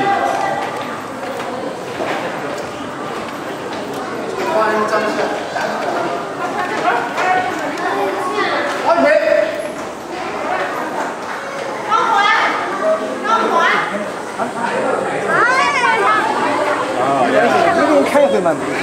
欢迎张笑。阿梅。高环。啊，这边开会嘛。